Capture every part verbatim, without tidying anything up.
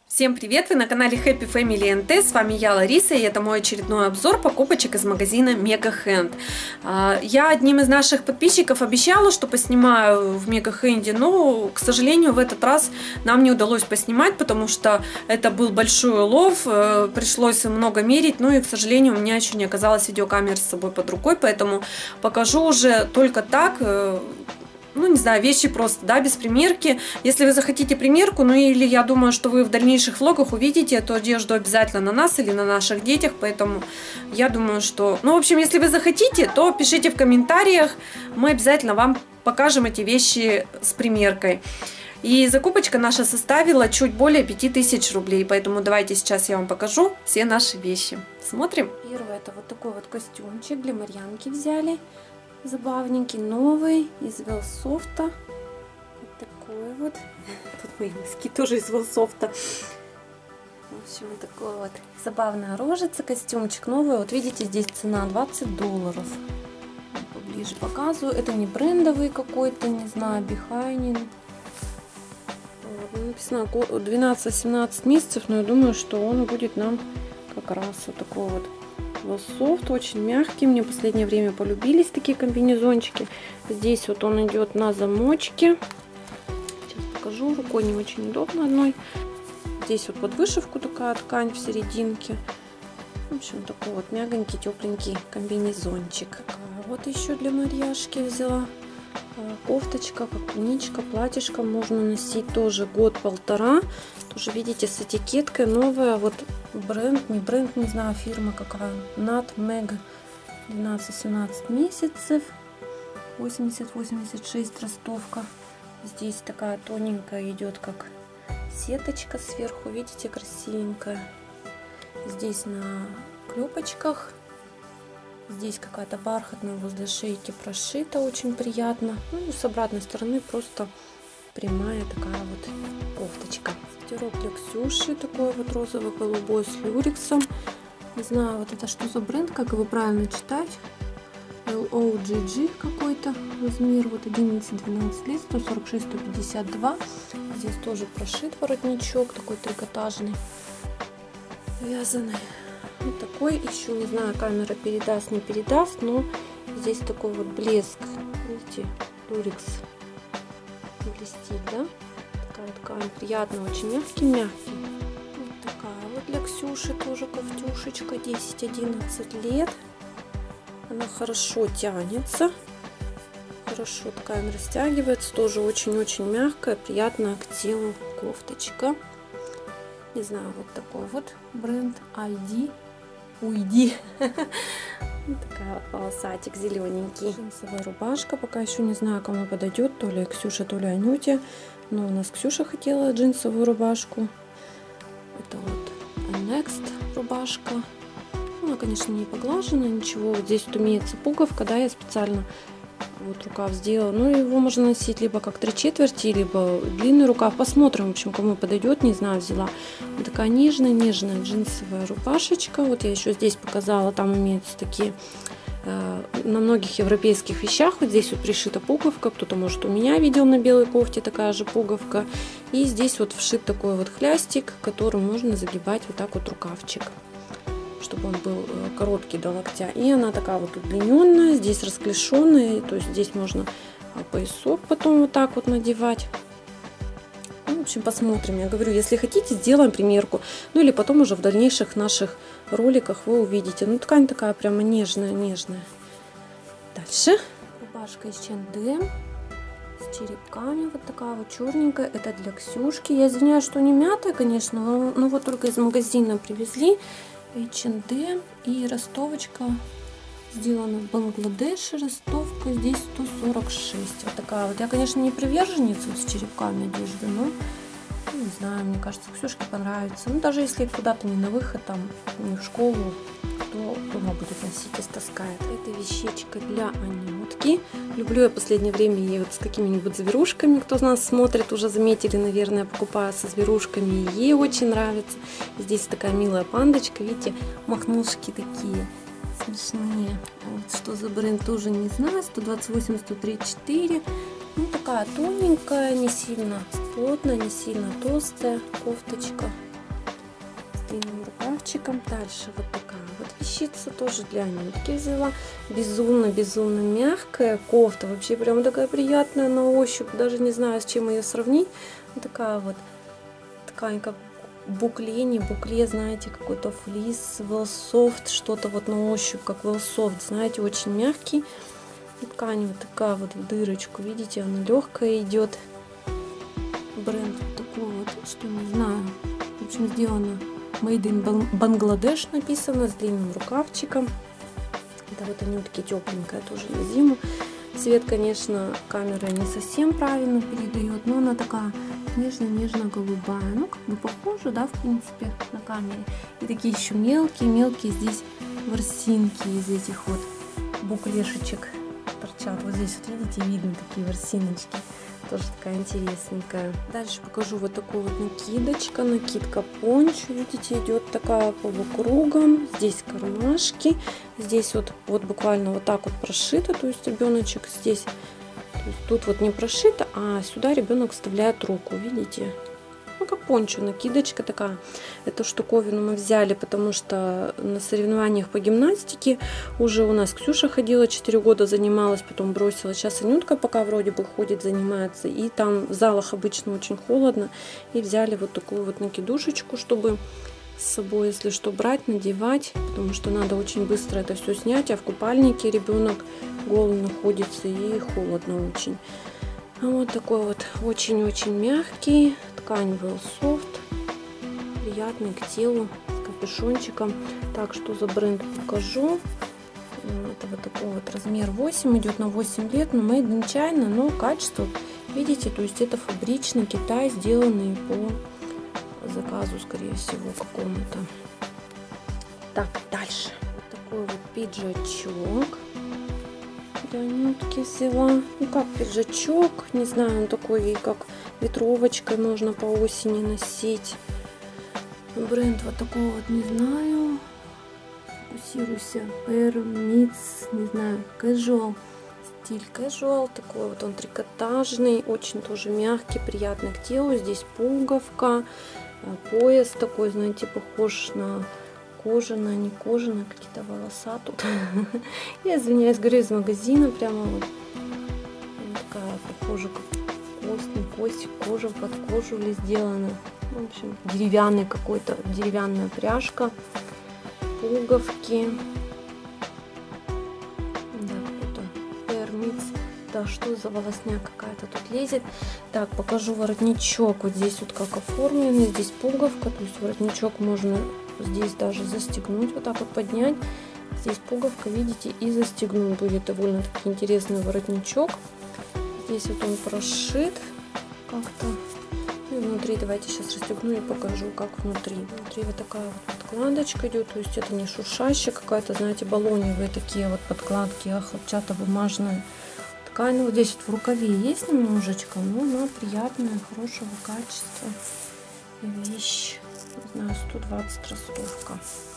Всем привет! Вы на канале Happy Family эн тэ, с вами я, Лариса, и это мой очередной обзор покупочек из магазина Mega Hand. Я одним из наших подписчиков обещала, что поснимаю в Mega Hand, но, к сожалению, в этот раз нам не удалось поснимать, потому что это был большой улов, пришлось много мерить, ну и, к сожалению, у меня еще не оказалось видеокамеры с собой под рукой, поэтому покажу уже только так. Ну, не знаю, вещи просто, да, без примерки. Если вы захотите примерку, ну или я думаю, что вы в дальнейших влогах увидите эту одежду обязательно на нас или на наших детях, поэтому я думаю, что... Ну, в общем, если вы захотите, то пишите в комментариях, мы обязательно вам покажем эти вещи с примеркой. И закупочка наша составила чуть более пяти тысяч рублей, поэтому давайте сейчас я вам покажу все наши вещи. Смотрим. Первое, это вот такой вот костюмчик для Марьянки взяли. Забавненький, новый, из Велсофта. Вот такой вот. Тут мои носки тоже из Велсофта. В общем, такой вот забавная рожица, костюмчик новый. Вот видите, здесь цена двадцать долларов. Поближе показываю. Это не брендовый какой-то, не знаю, Бихайнин. Вот, написано двенадцать-семнадцать месяцев, но я думаю, что он будет нам как раз вот такой вот. Велсофт, очень мягкий, мне в последнее время полюбились такие комбинезончики. Здесь вот он идет на замочке. Сейчас покажу, рукой не очень удобно одной. Здесь вот под вышивку такая ткань в серединке. В общем, такой вот мягонький, тепленький комбинезончик. Вот еще для Марьяшки взяла. Кофточка, как туничка, платьишко можно носить тоже год-полтора. Тоже видите, с этикеткой новая. Вот бренд, не бренд, не знаю, фирма какая. Nutmeg, двенадцать-семнадцать месяцев. восемьдесят-восемьдесят шесть ростовка. Здесь такая тоненькая идет, как сеточка сверху. Видите, красивенькая. Здесь на клепочках. Здесь какая-то бархатная возле шейки прошита, очень приятно. Ну и с обратной стороны просто прямая такая вот кофточка. Свитерок для Ксюши, такой вот розово-голубой с люрексом. Не знаю, вот это что за бренд, как его правильно читать. эл о джи джи какой-то размер, вот одиннадцать-двенадцать лет, сто сорок шесть — сто пятьдесят два. Здесь тоже прошит воротничок, такой трикотажный, вязаный. Вот такой еще, не знаю, камера передаст, не передаст, но здесь такой вот блеск, видите, люрекс блестит, да? Такая ткань, приятно, очень мягкий, мягкий. Вот такая вот для Ксюши тоже кофтюшечка, десять-одиннадцать лет. Она хорошо тянется, хорошо ткань растягивается, тоже очень-очень мягкая, приятная к телу кофточка. Не знаю, вот такой вот бренд ай ди. Уйди. Такая вот полосатик зелененький. Джинсовая рубашка. Пока еще не знаю, кому подойдет. То ли Ксюша, то ли Анюте. Но у нас Ксюша хотела джинсовую рубашку. Это вот Next рубашка. Она, конечно, не поглажена, ничего. Вот здесь вот имеется пуговка, да, я специально вот рукав сделала. Ну, его можно носить либо как три четверти, либо длинный рукав. Посмотрим, в общем, кому подойдет, не знаю, взяла. Вот такая нежная, нежная джинсовая рубашечка. Вот я еще здесь показала, там имеются такие э, на многих европейских вещах. Вот здесь вот пришита пуговка. Кто-то, может, у меня видел на белой кофте такая же пуговка. И здесь вот вшит такой вот хлястик, которым можно загибать вот так вот рукавчик, чтобы он был короткий до локтя. И она такая вот удлиненная, здесь расклешенная, то есть здесь можно поясок потом вот так вот надевать. Ну, в общем, посмотрим. Я говорю, если хотите, сделаем примерку. Ну или потом уже в дальнейших наших роликах вы увидите. Ну, ткань такая прямо нежная, нежная. Дальше. Рубашка из эйч энд эм с черепками. Вот такая вот черненькая. Это для Ксюшки. Я извиняюсь, что не мятая, конечно, но, но вот только из магазина привезли. эйч энд эм и ростовочка сделана в Бангладеше, ростовка здесь сто сорок шесть. Вот такая вот. Я, конечно, не приверженница вот с черепками одежды, но не знаю, мне кажется, Ксюшке понравится. Ну, даже если куда-то не на выход, там, не в школу, то дома будет носить и стаскает. Это вещичка для Анютки. Люблю я в последнее время ей вот с какими-нибудь зверушками. Кто из нас смотрит, уже заметили, наверное, покупаю со зверушками. Ей очень нравится. Здесь такая милая пандочка, видите, мохнушки такие смешные. Вот что за бренд, тоже не знаю. сто двадцать восемь — сто тридцать четыре. Ну, такая тоненькая, не сильно плотная, не сильно толстая кофточка. длинным рукавчиком. Дальше вот такая вот вещица, тоже для Анютки взяла. Безумно-безумно мягкая кофта, вообще прям такая приятная на ощупь, даже не знаю, с чем ее сравнить. Вот такая вот ткань, как букле, не букле, знаете, какой-то флис, велсофт, что-то вот на ощупь, как велсофт, знаете, очень мягкий. Ткань вот такая вот в дырочку, видите, она легкая идет. Бренд вот такой вот, что не знаю, в общем, сделано Made in Bangladesh написано, с длинным рукавчиком. Это вот Анютки тепленькая, тоже на зиму. Цвет, конечно, камера не совсем правильно передает, но она такая нежно-нежно-голубая. Ну, как бы похоже, да, в принципе, на камере. И такие еще мелкие-мелкие здесь ворсинки из этих вот буклешечек торчат. Вот здесь вот, видите, видно такие ворсиночки. Тоже такая интересненькая. Дальше покажу вот такую вот накидочка. Накидка пончо. Видите, идет такая полукругом. Здесь кармашки. Здесь вот, вот буквально вот так вот прошито. То есть ребеночек здесь. То есть тут вот не прошито, а сюда ребенок вставляет руку. Видите? Ну, как пончо, накидочка такая. Эту штуковину мы взяли, потому что на соревнованиях по гимнастике уже у нас Ксюша ходила, четыре года занималась, потом бросила. Сейчас Анютка пока вроде бы ходит, занимается. И там в залах обычно очень холодно. И взяли вот такую вот накидушечку, чтобы с собой, если что, брать, надевать. Потому что надо очень быстро это все снять. А в купальнике ребенок голый находится и холодно очень. А вот такой вот очень-очень мягкий. Ткань велсофт. Приятный к телу, с капюшончиком. Так, что за бренд покажу. Это вот такой вот размер восемь. Идет на восемь лет. Но made in China, но качество, видите, то есть это фабричный Китай, сделанный по заказу, скорее всего, какому-то. Так, дальше. Вот такой вот пиджачок. Для Анютки взяла. Ну как пиджачок, не знаю, он такой, как ветровочкой можно по осени носить. Бренд вот такой вот, не знаю. Фокусируйся. Permits, не знаю, casual. Стиль casual, такой вот он трикотажный, очень тоже мягкий, приятный к телу. Здесь пуговка, пояс такой, знаете, похож на кожаная, не кожаная, какие-то волоса тут. Я извиняюсь, говорю, из магазина прямо вот. Такая похожа, как кость, не кость, кожа под кожу ли сделана. В общем, деревянный какой-то, деревянная пряжка, пуговки. Да, какой-то пермиц. Да, что за волосня какая-то тут лезет. Так, покажу воротничок. Вот здесь вот как оформленный, здесь пуговка, то есть воротничок можно здесь даже застегнуть, вот так вот поднять. Здесь пуговка, видите, и застегнуть будет довольно-таки интересный воротничок. Здесь вот он прошит как-то. И внутри, давайте сейчас расстегну и покажу, как внутри. Внутри вот такая вот подкладочка идет, то есть это не шуршащая какая-то, знаете, баллоневые такие вот подкладки, а хлопчатобумажная ткань. Вот здесь вот в рукаве есть немножечко, но она приятная, хорошего качества. Вещь. Не знаю, сто двадцать ростовка.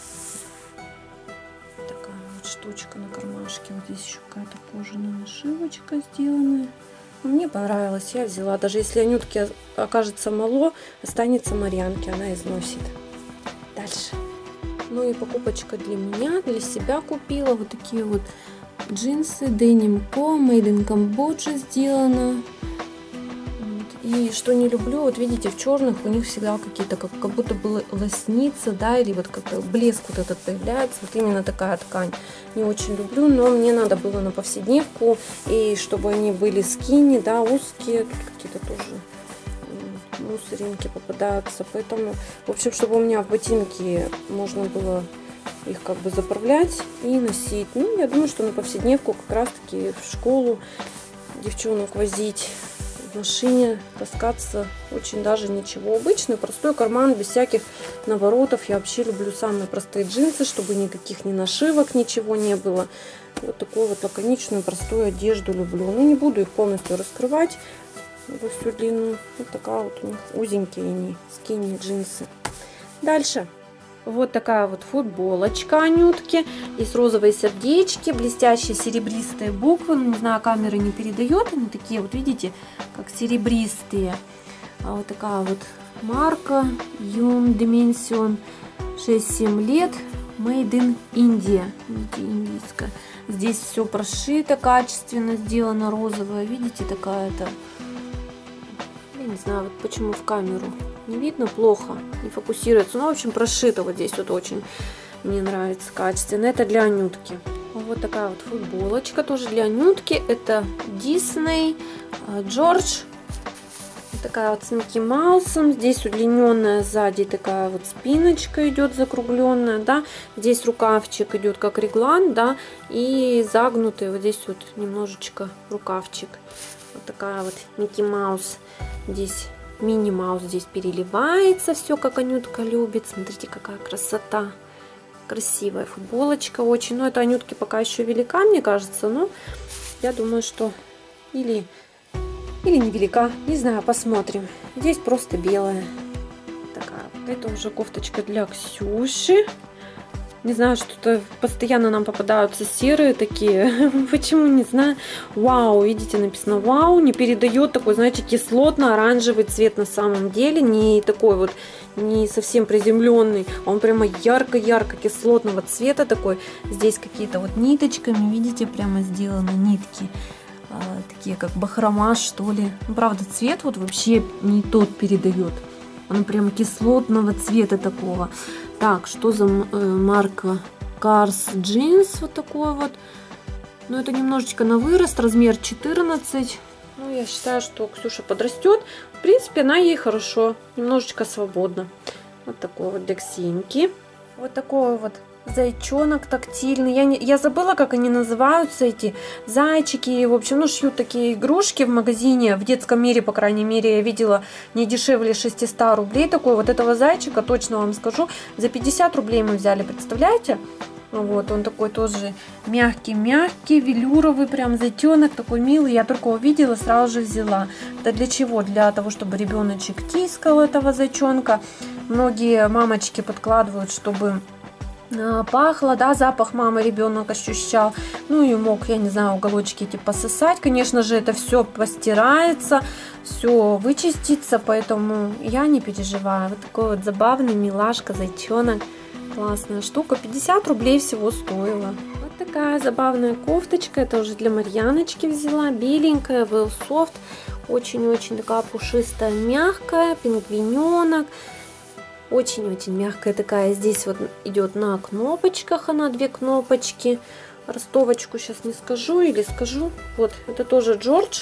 Такая вот штучка на кармашке. Вот здесь еще какая-то кожаная нашивочка сделанная. Мне понравилось, я взяла. Даже если Анютке окажется мало, останется Марьянке, она износит. Дальше. Ну и покупочка для меня, для себя купила. Вот такие вот джинсы Denim Co. Made in Cambodia сделано. И что не люблю, вот видите, в черных у них всегда какие-то, как, как будто бы лоснится, да, или вот как-то блеск вот этот появляется. Вот именно такая ткань не очень люблю, но мне надо было на повседневку, и чтобы они были скини, да, узкие, тут какие-то тоже мусоринки попадаются, поэтому, в общем, чтобы у меня в ботинки можно было их как бы заправлять и носить. Ну, я думаю, что на повседневку как раз-таки в школу девчонок возить, в машине таскаться очень даже ничего. Обычный простой карман без всяких наворотов. Я вообще люблю самые простые джинсы, чтобы никаких ни нашивок, ничего не было. Вот такую вот лаконичную простую одежду люблю. Но не буду их полностью раскрывать во всю длину. Вот такая вот у них узенькие они, скини джинсы. Дальше. Вот такая вот футболочка Анютки. Здесь розовые сердечки, блестящие серебристые буквы. Ну, не знаю, камера не передает. Они такие вот, видите, как серебристые. А вот такая вот марка Юн Dimension. шесть-семь лет. Made in India. Видите, индийская. Здесь все прошито, качественно сделано, розовое. Видите, такая-то. Я не знаю, вот почему в камеру не видно, плохо, не фокусируется. Ну, в общем, прошито вот здесь вот очень. Мне нравится качественно. Это для Анютки. Вот такая вот футболочка тоже для Анютки. Это Disney, Джордж. Такая вот с Микки Маусом. Здесь удлиненная сзади такая вот спиночка идет закругленная, да. Здесь рукавчик идет как реглан, да. И загнутый вот здесь вот немножечко рукавчик. Вот такая вот Микки Маус. Здесь Мини Маус здесь переливается все, как Анютка любит. Смотрите, какая красота. Красивая футболочка очень. Но это Анютке пока еще велика, мне кажется. Но я думаю, что или... Или невелика, не знаю, посмотрим. Здесь просто белая. Такая вот. Это уже кофточка для Ксюши. Не знаю, что-то постоянно нам попадаются серые такие. Почему, не знаю. Вау, видите, написано вау. Не передает такой, знаете, кислотно-оранжевый цвет на самом деле. Не такой вот, не совсем приземленный. Он прямо ярко-ярко кислотного цвета такой. Здесь какие-то вот ниточками, видите, прямо сделаны нитки. Такие как бахрома, что ли. Ну, правда, цвет вот вообще не тот передает. Он прям кислотного цвета такого. Так, что за э, марка? Cars Jeans вот такой вот. Ну, это немножечко на вырост, размер четырнадцать. Ну, я считаю, что Ксюша подрастет. В принципе, она ей хорошо, немножечко свободно. Вот такой вот для Ксеньки. Вот такой вот зайчонок тактильный. Я, не, я забыла, как они называются, эти зайчики. В общем, ну, шьют такие игрушки в магазине. В детском мире, по крайней мере, я видела не дешевле шестисот рублей. Такой вот этого зайчика, точно вам скажу, за пятьдесят рублей мы взяли, представляете? Вот, он такой тоже мягкий-мягкий, велюровый, прям зайчонок, такой милый. Я только увидела, сразу же взяла. Это для чего? Для того, чтобы ребеночек тискал этого зайчонка. Многие мамочки подкладывают, чтобы пахло, да, запах мамы ребенок ощущал. Ну и мог, я не знаю, уголочки эти пососать. Конечно же, это все постирается, все вычистится, поэтому я не переживаю. Вот такой вот забавный милашка, зайчонок. Классная штука. пятьдесят рублей всего стоила. Вот такая забавная кофточка. Это уже для Марьяночки взяла. Беленькая, Well Soft. Очень-очень такая пушистая, мягкая. Пингвиненок. Очень-очень мягкая такая. Здесь вот идет на кнопочках она, две кнопочки. Ростовочку сейчас не скажу или скажу. Вот, это тоже Джордж.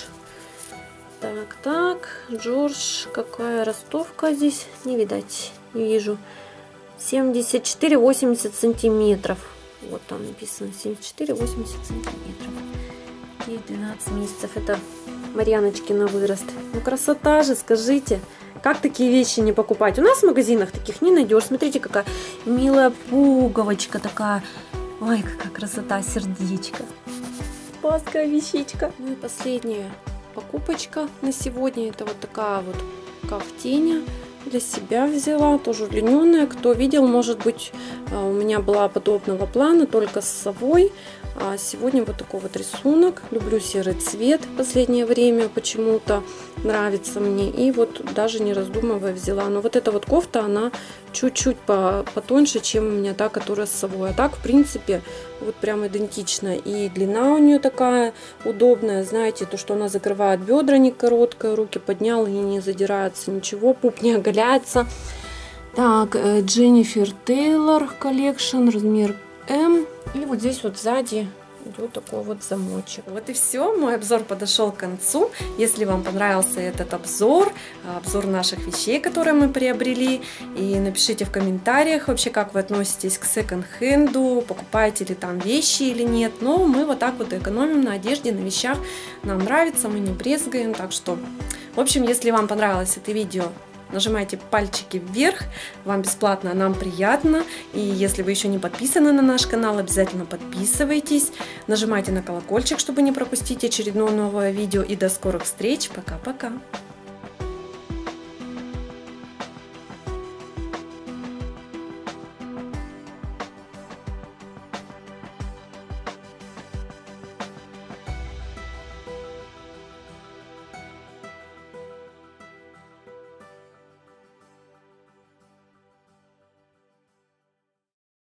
Так, так, Джордж. Какая ростовка здесь? Не видать, не вижу. семьдесят четыре восемьдесят сантиметров. Вот там написано семьдесят четыре восемьдесят сантиметров. И двенадцать месяцев. Это Марьяночки на вырост. Ну, красота же, скажите. Как такие вещи не покупать? У нас в магазинах таких не найдешь. Смотрите, какая милая пуговочка такая. Ой, какая красота, сердечко. Спасская вещичка. Ну и последняя покупочка на сегодня. Это вот такая вот кафтеня. Для себя взяла, тоже удлиненная. Кто видел, может быть, у меня была подобного плана, только с совой. А сегодня вот такой вот рисунок. Люблю серый цвет в последнее время, почему-то нравится мне. И вот даже не раздумывая взяла. Но вот эта вот кофта, она чуть-чуть потоньше, чем у меня та, которая с совой. А так, в принципе, вот прям идентично. И длина у нее такая удобная. Знаете, то, что она закрывает бедра не короткая, руки поднял и не задирается ничего, пуп не оголяется. Так, Дженнифер Тейлор коллекшн, размер М. И вот здесь вот сзади идет такой вот замочек. Вот и все, мой обзор подошел к концу. Если вам понравился этот обзор, обзор наших вещей, которые мы приобрели, и напишите в комментариях вообще, как вы относитесь к секонд-хенду, покупаете ли там вещи или нет. Но мы вот так вот экономим на одежде, на вещах. Нам нравится, мы не брезгаем. Так что, в общем, если вам понравилось это видео, нажимайте пальчики вверх, вам бесплатно, нам приятно. И если вы еще не подписаны на наш канал, обязательно подписывайтесь. Нажимайте на колокольчик, чтобы не пропустить очередное новое видео. И до скорых встреч. Пока-пока.